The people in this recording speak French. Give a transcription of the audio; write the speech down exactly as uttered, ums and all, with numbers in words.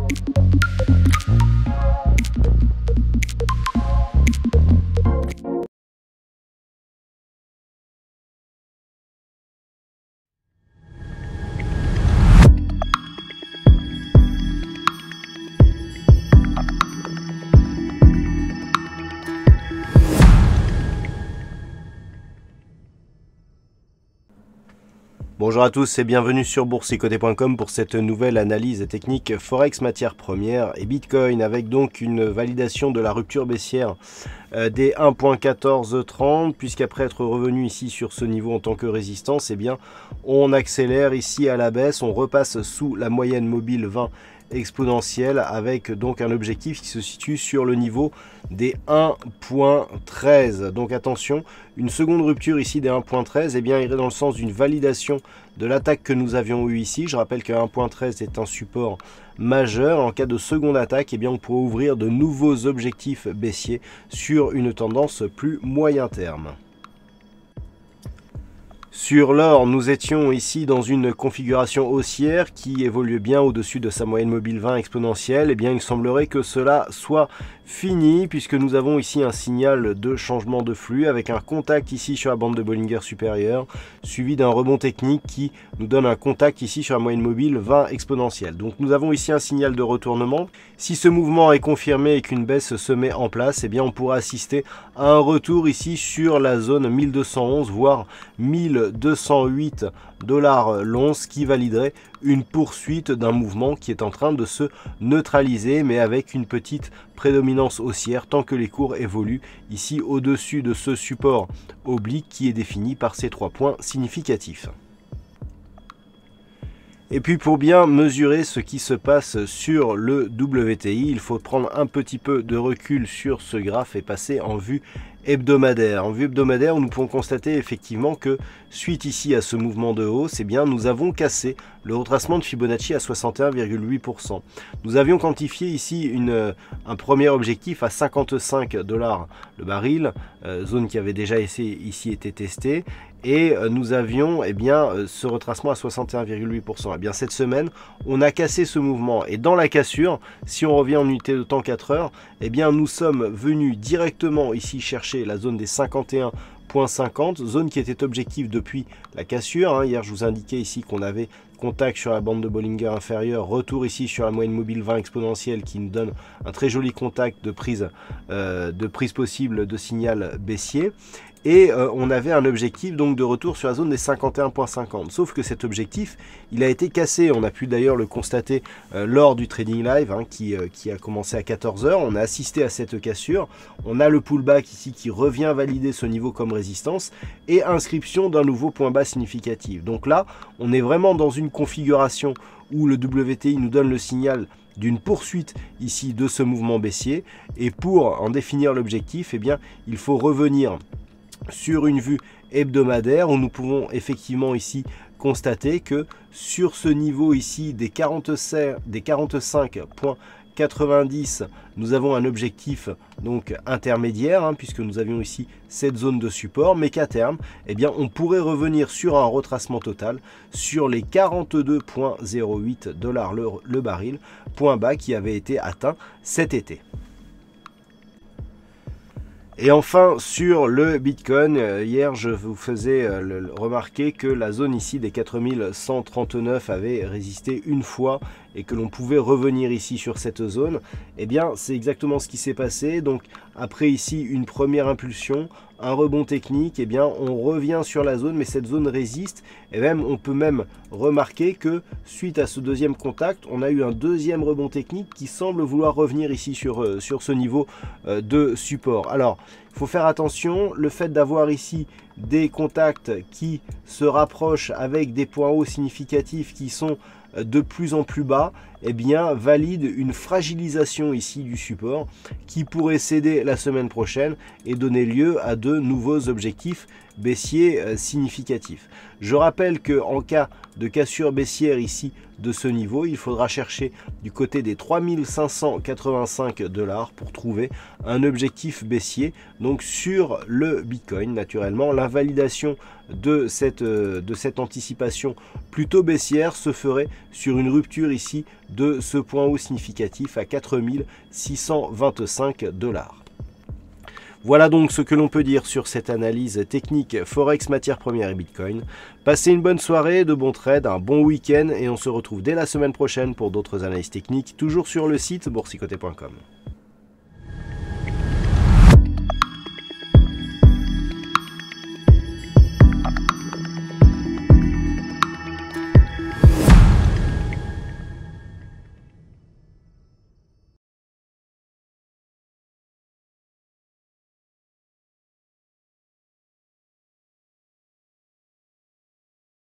Bonjour à tous et bienvenue sur boursicoté point com pour cette nouvelle analyse technique Forex matières premières et Bitcoin, avec donc une validation de la rupture baissière des un virgule quatorze trente, puisqu'après être revenu ici sur ce niveau en tant que résistance, eh bien on accélère ici à la baisse, on repasse sous la moyenne mobile vingt exponentielle avec donc un objectif qui se situe sur le niveau des un virgule treize. Donc attention, une seconde rupture ici des un virgule treize, eh bien irait dans le sens d'une validation de l'attaque que nous avions eu ici. Je rappelle que un virgule treize est un support majeur. En cas de seconde attaque, eh bien on pourrait ouvrir de nouveaux objectifs baissiers sur une tendance plus moyen terme. Sur l'or, nous étions ici dans une configuration haussière qui évoluait bien au-dessus de sa moyenne mobile vingt exponentielle. Eh bien, il semblerait que cela soit fini, puisque nous avons ici un signal de changement de flux avec un contact ici sur la bande de Bollinger supérieure, suivi d'un rebond technique qui nous donne un contact ici sur la moyenne mobile vingt exponentielle. Donc nous avons ici un signal de retournement. Si ce mouvement est confirmé et qu'une baisse se met en place, eh bien on pourra assister à un retour ici sur la zone mille deux cent onze, voire mille deux cent huit dollars l'once, qui validerait une poursuite d'un mouvement qui est en train de se neutraliser, mais avec une petite prédominance haussière tant que les cours évoluent ici au-dessus de ce support oblique qui est défini par ces trois points significatifs. Et puis pour bien mesurer ce qui se passe sur le W T I, il faut prendre un petit peu de recul sur ce graphe et passer en vue hebdomadaire. En vue hebdomadaire, nous pouvons constater effectivement que suite ici à ce mouvement de hausse, eh bien, nous avons cassé le retracement de Fibonacci à soixante et un virgule huit pour cent. Nous avions quantifié ici une, un premier objectif à cinquante-cinq dollars le baril, euh, zone qui avait déjà essayé, ici été testée, et euh, nous avions eh bien, euh, ce retracement à soixante et un virgule huit pour cent. Eh bien, cette semaine, on a cassé ce mouvement, et dans la cassure, si on revient en unité de temps quatre heures, eh bien, nous sommes venus directement ici chercher la zone des cinquante et un virgule cinquante, zone qui était objectif depuis la cassure. Hein. Hier, je vous indiquais ici qu'on avait contact sur la bande de Bollinger inférieure, retour ici sur la moyenne mobile vingt exponentielle qui nous donne un très joli contact de prise, euh, de prise possible de signal baissier. Et euh, on avait un objectif donc de retour sur la zone des cinquante et un virgule cinquante. Sauf que cet objectif, il a été cassé. On a pu d'ailleurs le constater euh, lors du trading live hein, qui, euh, qui a commencé à quatorze heures. On a assisté à cette cassure. On a le pullback ici qui revient valider ce niveau comme résistance et inscription d'un nouveau point bas significatif. Donc là, on est vraiment dans une configuration où le W T I nous donne le signal d'une poursuite ici de ce mouvement baissier. Et pour en définir l'objectif, eh bien, il faut revenir sur une vue hebdomadaire où nous pouvons effectivement ici constater que sur ce niveau ici des quarante-cinq virgule quatre-vingt-dix, nous avons un objectif donc intermédiaire hein, puisque nous avions ici cette zone de support, mais qu'à terme eh bien on pourrait revenir sur un retracement total sur les quarante-deux virgule zéro huit dollars le, le baril, point bas qui avait été atteint cet été. Et enfin, sur le Bitcoin, hier je vous faisais remarquer que la zone ici des quatre mille cent trente-neuf avait résisté une fois et que l'on pouvait revenir ici sur cette zone. Eh bien, c'est exactement ce qui s'est passé. Donc, après ici une première impulsion, un rebond technique, eh bien, on revient sur la zone, mais cette zone résiste. Et même, on peut même remarquer que suite à ce deuxième contact, on a eu un deuxième rebond technique qui semble vouloir revenir ici sur, sur ce niveau de support. Alors, il faut faire attention, le fait d'avoir ici des contacts qui se rapprochent avec des points hauts significatifs qui sont de plus en plus bas, eh bien, valide une fragilisation ici du support qui pourrait céder la semaine prochaine et donner lieu à de nouveaux objectifs baissiers euh, significatifs. Je rappelle que en cas de cassure baissière ici de ce niveau, il faudra chercher du côté des trois mille cinq cent quatre-vingt-cinq dollars pour trouver un objectif baissier. Donc sur le Bitcoin, naturellement, la validation de cette, euh, de cette anticipation plutôt baissière se ferait sur une rupture ici de ce point haut significatif à quatre mille six cent vingt-cinq dollars. Voilà donc ce que l'on peut dire sur cette analyse technique Forex, matières premières et Bitcoin. Passez une bonne soirée, de bons trades, un bon week-end et on se retrouve dès la semaine prochaine pour d'autres analyses techniques, toujours sur le site boursicoté point com.